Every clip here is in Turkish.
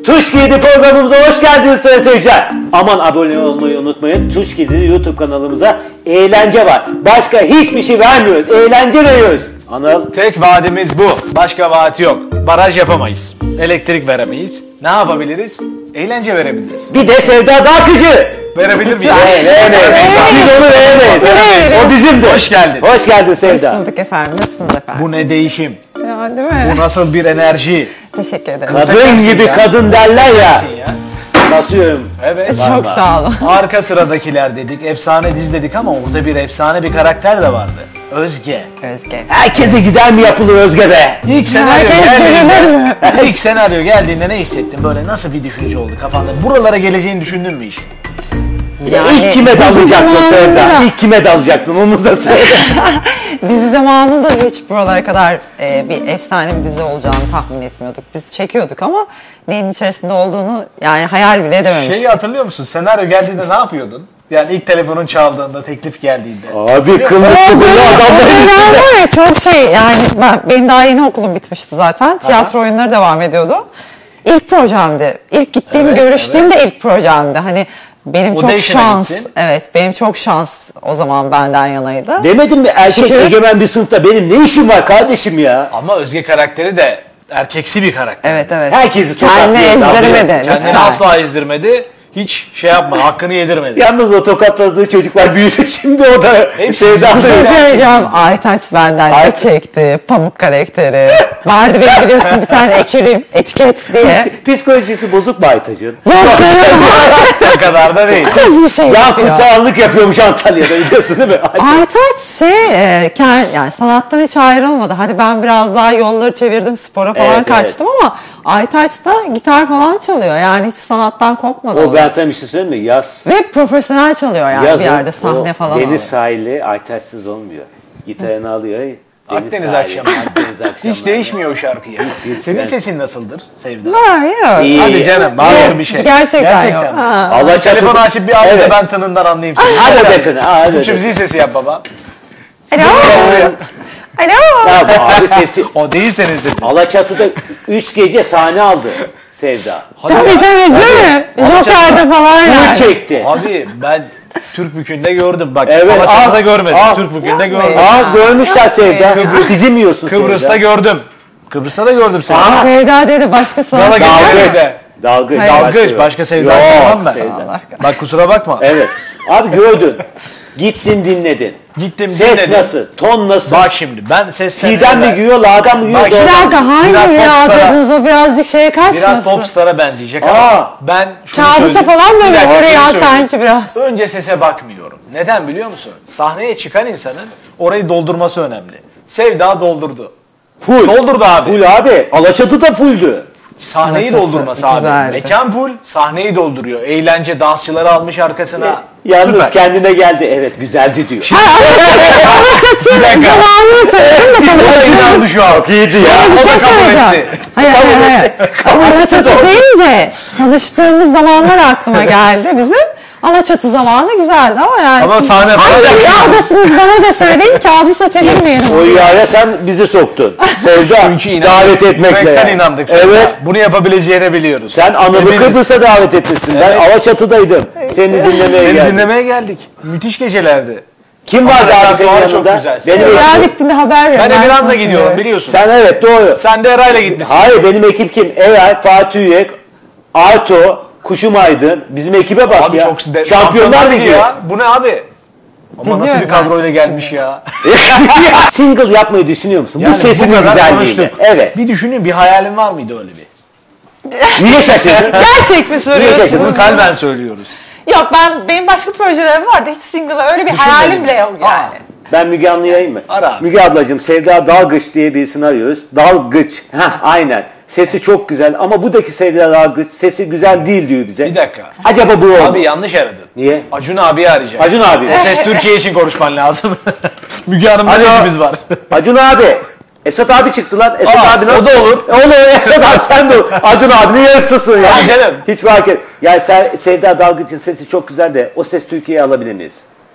Tuş Kilidi programımıza hoş geldiniz sayın seyirciler. Aman abone olmayı unutmayın. Tuş Kilidi YouTube kanalımıza eğlence var. Başka hiçbir şey vermiyoruz. Eğlence veriyoruz. Anıl. Tek vaadimiz bu. Başka vaat yok. Baraj yapamayız. Elektrik veremeyiz. Ne yapabiliriz? Eğlence verebiliriz. Bir de Sevda Dağkıcı. Verebilir miyiz? Veremeyiz. Biz onu veremeyiz. O bizimdir. Hoş geldin. Hoş geldin Sevda. Hoş bulduk efendim. Nasılsınız efendim? Bu ne değişim? Ya, değil mi? Bu nasıl bir enerji? Teşekkür ederim. Kadın gibi ya. kadın derler ya. Basıyorum. Evet. Çok sağ olun. Arka sıradakiler dedik, efsane diz dedik ama orada bir efsane bir karakter de vardı. Özge. Özge. Herkese gider mi yapılır Özge be? İlk senaryo Herkes geldiğinde, ilk senaryo geldiğinde ne hissettin? Böyle nasıl bir düşünce oldu kafanda? Buralara geleceğini düşündün mü işin? İlk kime dalacaktın Sevda? İlk kime dalacaktın onu da söyle. Dizi zamanında hiç buralara kadar bir efsane bir dizi olacağını tahmin etmiyorduk. Biz çekiyorduk ama neyin içerisinde olduğunu yani hayal bile edememiştik. Şeyi hatırlıyor musun? Senaryo geldiğinde ne yapıyordun? Yani ilk telefonun çaldığında, teklif geldiğinde. Abi kıllı kıvırlı adamların içinde. Var ya, çok şey yani benim daha yeni okulum bitmişti zaten. Tiyatro oyunları devam ediyordu. İlk projemdi. İlk gittiğim, görüştüğüm de ilk projemdi. Hani benim çok Audition'a şans. gittin. Evet, benim çok şans o zaman benden yanaydı. Demedin mi erkek Şükür. egemen bir sınıfta benim ne işim var kardeşim ya? Ama Özge karakteri de erkeksi bir karakter. Evet evet. Herkesi Kendini tokatlıyor. ezdirmedi. Kendini lütfen. asla ezdirmedi. Hiç şey yapma, hakkını yedirmedi. Yalnız o tokatladığı çocuklar büyüdü şimdi o da Hepsi şeyden Bir şey böyle. söyleyeceğim. Aytaç benden ne çekti? Pamuk karakteri. Vardı benim biliyorsun bir tane ekürüm. Etiket diye. Psikolojisi bozuk mu Aytaç'ın? Yok canım. O kadar da değil. Kız bir şey Ya yapıyor. kurtarlık yapıyormuş Antalya'da biliyorsun değil mi? Aytaç yani sanattan hiç ayrılmadı. Hadi ben biraz daha yolları çevirdim, spora falan Evet, kaçtım ama Aytaç da gitar falan çalıyor. Yani hiç sanattan kopmadı. O ben sana bir şey söyleyeyim mi? Yaz. Ve profesyonel çalıyor yani Yazın bir yerde sahne o falan deniz oluyor. sahili Aytaç'sız olmuyor. Gitarını alıyor. Akdeniz sahili, akşamı. Akdeniz akşamı. Hiç değişmiyor o şarkı ya. Senin sesin nasıldır Sevda? Var yok. İyi. Hadi canım, var bir şey. Gerçekten yok. Ha. Allah Telefonu çatı- açıp bir al Evet. da ben tınından anlayayım seni. Hadi desene. Hadi Şu desene. zil sesi yap baba. Alo. Alo. Ya abi sesi. O değil senin sesin. Alaçatı'da 3 gece sahne aldı Sevda. Tabii tabii değil mi? Joker'de falan Full yani. çekti. Abi ben Türkbükü'nde gördüm bak. Evet, Alaçatı'da al, görmedim. al. Türkbükü'nde Yapmayın. gördüm. Aa görmüşler Sevda. Kıbrıs. Sizi mi yiyorsun Kıbrıs'ta Sevda? gördüm. Kıbrıs'ta da gördüm seni. Sevda dedi başka Gala sanat. gecelerinde. Dalgıç. Dalgıç. Başka Sevda Yok, tamam ben. Sevda. Bak kusura bakma. Evet. Abi gördün. Gittin dinledin. Gittim Ses dinledim. nasıl? Ton nasıl? Bak şimdi ben sesten Siden mi giriyor, lağdan mı giriyor? Bak, Bir doğrudan mı? dakika hangi Biraz rüya popstar'a- dediniz o birazcık şeye kaçmasın? Biraz popstar'a benzeyecek ama Aa. ben şunu Kabusa söyleyeyim. falan Bir böyle dakika, şunu oraya söyleyeyim. sanki biraz. Önce sese bakmıyorum. Neden biliyor musun? Sahneye çıkan insanın orayı doldurması önemli. Sevda doldurdu. Full. Doldurdu abi. Full abi. Alaçatı da fulldü. Sahneyi Evet, doldurması çok abi. güzeldi. Mekan full, sahneyi dolduruyor. Eğlence, dansçıları almış arkasına. Yalnız Süper. kendine geldi. Evet güzeldi diyor. Alaçatı zamanını söyledim de O da inandı şu an. Çok iyiydi ya. bir O şey da kabul söyleyeceğim. etti. Hayır hayır hayır. Alaçatı deyince tanıştığımız zamanlar aklıma geldi bizim. Alaçatı zamanı güzeldi ama yani. Ama sahne falan Hangi yapıyor. rüyadasınız bana da söyleyin kabus çevirmeyelim. O rüyaya sen bizi soktun. Sevda. Çünkü inandık. Davet etmekle. Yürekten yani. inandık sana. Evet. Bunu yapabileceğini biliyoruz. Sen Anadolu Eminiz. Kıbrıs'a davet etmişsin. Ben Evet. Alaçatı'daydım. Seni dinlemeye Seni geldim. dinlemeye geldik. Müthiş gecelerdi. Kim vardı abi senin repertuarı çok yanında? güzel. Benim Evet. Ya ekip. bittiğinde haber ver. Ben Emirhan'la sana gidiyorum söyleyeyim. biliyorsun. Sen evet doğru. Sen de Eray'la gitmişsin. Hayır benim ekip kim? Eray, Fatih Üyek, Arto, Kuşum Aydın. Bizim ekibe bak Abi ya. çok Şampiyonlar Ligi ya. Bu ne abi? Ama nasıl Dinliyorum bir ben. kadroyla gelmiş ya. Single yapmayı düşünüyor musun? Yani bu sesinin kadar güzelliğiyle. konuştuk. Evet. Bir düşünün, bir hayalin var mıydı öyle bir? Niye şaşırdın? Gerçek mi Niye soruyorsunuz? şaşırdın? Bunu kalben söylüyoruz. Yok benim başka projelerim vardı. Hiç single'a öyle bir hayalim bile yok yani. Ben Müge Anlı'yı arayayım mı? Ara. Müge ablacığım Sevda Dalgıç diye birisini arıyoruz. Dalgıç. Heh aynen. Sesi çok güzel ama buradaki Sevda Dalgıç sesi güzel değil diyor bize. Bir dakika. Acaba bu oldu. Abi yanlış aradın. Niye? Acun abiyi arayacak. Acun abi. O ses Türkiye için konuşman lazım. Müge Hanım'la Alo. ne işimiz var? Acun abi. Esat abi çıktı lan. Esat Aa, abi nasıl? o da olur. Olur. Esat abi sen de olur. Acun abinin yarısısın ya. Hadi canım. Hiç fark et. Yani Sevda Dalgıç'ın sesi çok güzel de o ses Türkiye'ye alabilir miyiz?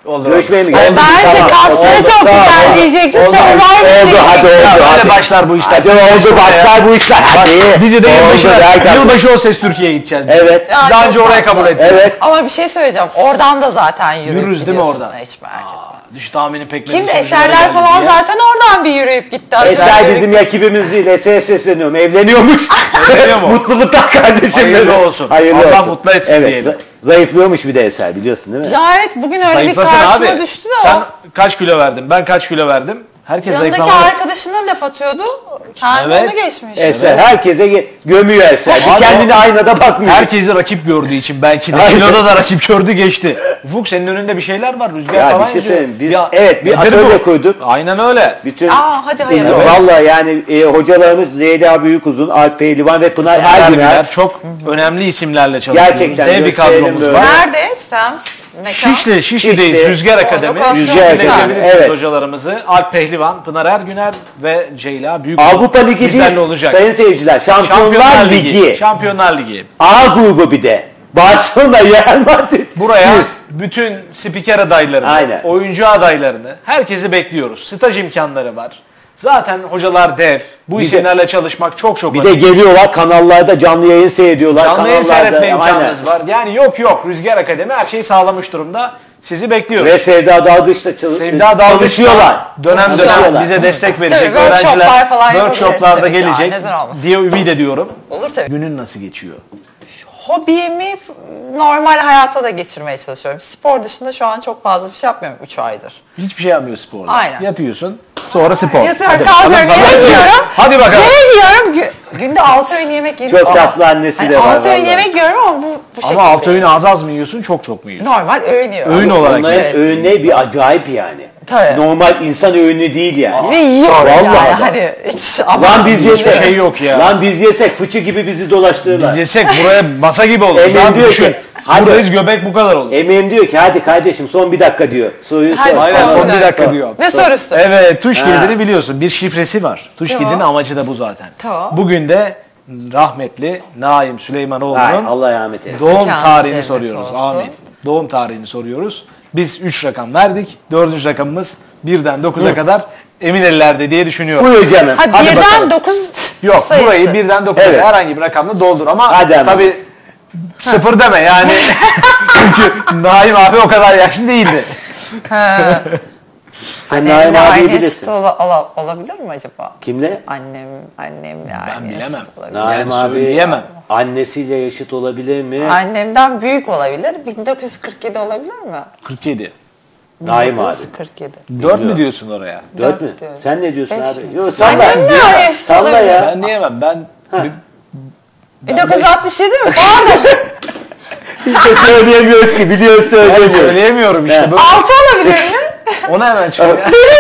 Oldu. Görüşmeye mi Ay, geldin? bence kasları çok güzel diyeceksin. Oldu, Survivor hadi oldu. Böyle hadi. başlar bu işler. Hadi oldu, başlar bu işler. Hadi. Bizi de Oldu, yılbaşı O Ses Türkiye'ye gideceğiz. Evet. Ya, Daha önce çok oraya kabul tatlı. ettik. Evet. Ama bir şey söyleyeceğim. Oradan da zaten yürüyüp Yürürüz değil mi gidiyorsun. oradan? Hiç merak etme. Düş tahmini pek Kim eserler falan zaten oradan bir yürüyüp gitti. Eser bizim rakibimiz değil. Eser'e sesleniyorum. Evleniyormuş. Evleniyor mu? Mutluluklar kardeşim. Hayırlı dedi. olsun. Hayırlı Allah olsun. mutlu etsin Evet. diyelim. Zayıflıyormuş bir de Eser, biliyorsun değil mi? Ya evet, bugün öyle Zayıflasın bir karşıma abi. düştü de Sen o. kaç kilo verdin? Ben kaç kilo verdim? Herkes Yanındaki zayıflamalı. arkadaşına laf atıyordu. Kendi Evet. onu geçmiş. Eser herkese gömüyor Eser. Bir Abi kendine aynada bakmıyor. Herkesi rakip gördüğü için belki de Aynen. kiloda da rakip gördü geçti. Ufuk senin önünde bir şeyler var. Rüzgar Ya falan bir şey yazıyor. söyleyeyim. Biz Ya, evet bir nedir atölye bu? koyduk. Aynen öyle. Bütün Hadi hayırlı olsun. Vallahi yani hocalarımız Zeyda Büyükuzun, Alp Pehlivan ve Pınar Ergüner. Ergüner çok önemli isimlerle çalışıyoruz. Gerçekten Dev bir gösterelim kadromuz böyle. var. Nerede? Semt, mekan. Şişli'deyiz. Şişli. Rüzgar Akademi. Orada Rüzgar Rüzgar Akademi, Akademi. evet. Hocalarımızı Alp Pehlivan, Pınar Ergüner ve Ceyla Büyükuzun. Avrupa Ligi bizlerle değil, olacak. sayın seyirciler. Şampiyonlar Ligi. Şampiyonlar Ligi. A grubu bir de. Barcelona, Real Madrid. Buraya Biz. bütün spiker adaylarını, Aynen. oyuncu adaylarını, herkesi bekliyoruz. Staj imkanları var. Zaten hocalar dev. Bu Bir de- isimlerle çalışmak çok Bir önemli. de geliyorlar kanallarda canlı yayın seyrediyorlar. Canlı yayın kanallarda. seyretme imkanınız Aynen. var. Yani yok Rüzgar Akademi her şeyi sağlamış durumda. Sizi bekliyoruz. Ve Sevda Dalgıç'la Sevda çalışıyorlar. Dalgıç'la dönem Çalışıyorlar. bize destek verecek. Tabii, workshoplar falan workshoplarda yapabiliriz tabii ki. gelecek Neden olmasın? diye ümit ediyorum. Olur tabii. Günün nasıl geçiyor? Hobimi normal hayata da geçirmeye çalışıyorum. Spor dışında şu an çok fazla bir şey yapmıyorum 3 aydır. Hiçbir şey yapmıyor sporda. Aynen. Yatıyorsun. Sonra spor. Yatıyorum, Hadi kalkıyorum, bakalım. yemek yiyorum. Hadi bakalım. Yemek yiyorum. Günde 6 öğün yemek yiyorum. Çok tatlı annesi de var 6 öğün vallahi. yemek yiyorum ama bu şekilde. Ama 6 öğünü az mı yiyorsun, çok mu yiyorsun? Normal öğün yiyorum. Öğün olarak Onların Evet. öğünleri bir acayip yani. Tabii. Normal insan öğünü değil yani. Ve yiyorum Vallahi yani. bak. Hani hiç Lan biz Hiçbir yesek. şey yok ya. Lan biz yesek fıçı gibi bizi dolaştırırlar. Biz yesek buraya masa gibi oluruz. Emin Abi diyor düşün. ki, hadi. Buradayız, göbek bu kadar olur. Emeğim diyor ki hadi kardeşim son bir dakika diyor. Soruyu Hadi sor. Aynen, son son bir dakika diyor. Ne sorusu? Evet, tuş Ha. kilidini biliyorsun. Bir şifresi var. Tuş Tamam. kilidinin amacı da bu zaten. Tamam. Bugün de rahmetli Naim Süleymanoğlu'nun Hay, Allah rahmet eylesin. doğum Mekanı tarihini cennet soruyoruz. olsun. Amin. Doğum tarihini soruyoruz. Biz 3 rakam verdik. 4. rakamımız 1'den 9'a kadar emin ellerde diye düşünüyorum. Buyur canım. Ha, Hadi birden bakalım. 9 Yok, sayısı. burayı 1'den 9'a Evet. herhangi bir rakamla doldur ama Hadi ama. tabii 0 deme yani. Çünkü Naim abi o kadar yaşlı değildi. Ha. Sen Annemle Naim abiyi aynı bilirsin. yaşta olabilir mi acaba? Kimle? Annemle Ben aynı bilemem. yaşta olabilir. Naim Yani abi söyleyemem. annesiyle yaşıt olabilir mi? Annemden büyük olabilir. 1947 olabilir mi? 47. Naim abi. 1947. 4 mü diyorsun oraya? 4 mü? diyorum. Sen ne diyorsun Beş abi? mi? Yok salla. Annem de aynı yaşta Salla olabilir. ya. Ben diyemem. Ben 1967 mi? Pardon. Hiç de söyleyemiyoruz ki. Biliyoruz ben söyleyemiyoruz. söyleyemiyorum işte. Evet. Böyle. 6 olabilir mi? Onu hemen çıkıyor.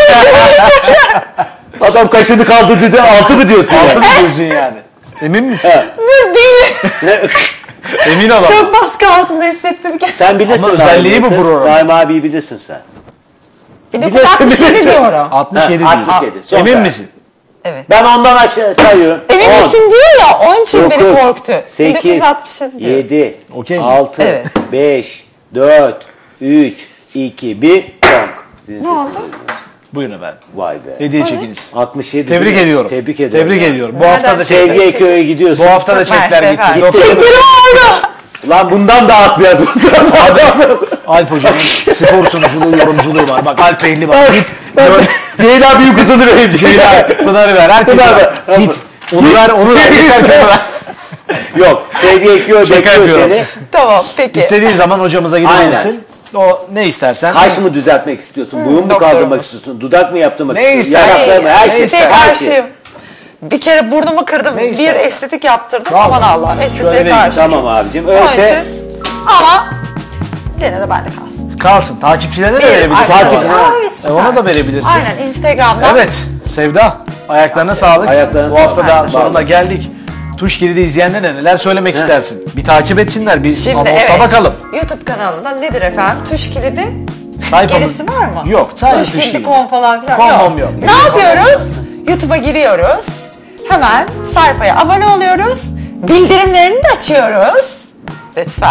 Adam kaşını kaldırdı dedi 6 mı diyorsun? 6 ya? mı diyorsun yani? Emin misin? He. Değil. Emin ol ama. Çok baskı altında hissettim ki. Sen bilirsin. Ama özelliği Naim bu kız. programın. Naim abiyi bilirsin sen. 1967 bilirsin. diyorum. 67 Ha, diyorsun. 67. Son Emin karar. misin? Evet. Ben ondan aşağı sayıyorum. Emin 10, misin diyor ya, onun için beni 9, korktu. 8, 1967 diyor. 7, Okey mi? 6, Evet. 5, 4, 3, 2, 1, Sizin Ne oldu? sesiniz. Buyurun efendim. Vay be. Hediye çekiniz. 67. Tebrik değil mi? ediyorum. Tebrik ederim. Tebrik ya. ediyorum. Bu hafta da Sevgi çekler. Eköy'e gidiyorsun. Bu hafta da Çok çekler mersi gitti. efendim. Doktor- Çeklerim oldu. Lan bundan dağıt biraz. Bundan dağıt. Alp Hoca'nın spor sunuculuğu, yorumculuğu var. Bak Alp Ehli var. Git. Ceyla büyük uzunu vereyim. Ceyla, Pınar'ı ver. Herkese Pınar ver. ver. Git. Onu ver, onu ver. Yeter ki onu ver. Yok. Sevgi Eköy bekliyor yapıyorum. seni. Tamam peki. İstediğin zaman hocamıza Aynen. gidebilirsin. O ne istersen. Kaş mı düzeltmek istiyorsun? Burun mu doktorum. kaldırmak istiyorsun? Dudak mı yaptırmak Ne istiyorsun? ister? Yanaklar mı? Her Ne şey. ister? Tek Her şey. karşıyım. Bir kere burnumu kırdım. Ne Bir ister? estetik yaptırdım. Vallahi. Aman Allah. Estetiğe Şöyle karşı. Tamam abicim. Onun Öyleyse için- Ama gene de bende kalsın. Kalsın. Takipçilerine de Verim, verebilirsin. aynen. Takip- Aa, evet, süper. Ona da verebilirsin. Aynen Instagram'dan. Evet. Sevda. Ayaklarına sağlık. Ayaklarına Bu sağlık. hafta da Aynen. sonuna geldik. Tuş kilidi izleyenlere neler söylemek istersin? Bir takip etsinler. Bir Şimdi anonsa evet. bakalım. YouTube kanalında nedir efendim? Tuş kilidi. Sayfamız- Gerisi var mı? Yok. Sadece Tuş tuş kilidi kilidi. kom falan filan Kom yok. Ne yapıyoruz? YouTube'a giriyoruz. Hemen sayfaya abone oluyoruz. Bildirimlerini de açıyoruz. Lütfen.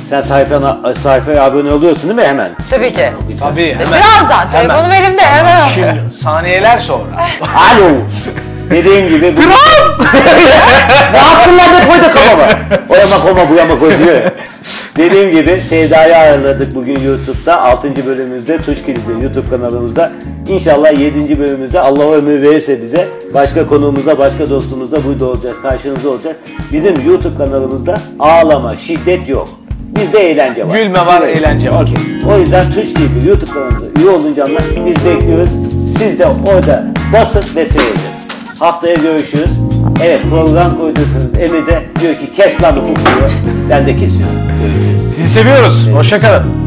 Sen sayfaya abone oluyorsun değil mi hemen? Tabii ki. Tabii hemen. Birazdan. Hemen. Telefonum elimde hemen. Şimdi saniyeler sonra. Alo. Dediğim gibi. Ne yaptın lan da koydu kafama. O yamak olma bu yamak koy diyor ya. Dediğim gibi Sevda'yı ağırladık bugün YouTube'da. 6. bölümümüzde Tuş Kilidi YouTube kanalımızda. İnşallah 7. bölümümüzde Allah ömür verirse bize başka konuğumuzla, başka dostumuzla burada olacağız. Karşınızda olacağız. Bizim YouTube kanalımızda ağlama, şiddet yok. Bizde eğlence var. Gülme var, eğlence var. Okey. O yüzden Tuş Kilidi YouTube kanalımıza üye olunca biz bekliyoruz. Siz de orada basın ve seyredin. Haftaya görüşürüz. Evet, program koyduysanız Emre de diyor ki kes lan ufuk diyor. Ben de kesiyorum. Görüşürüz. Sizi seviyoruz. Hoşça kalın.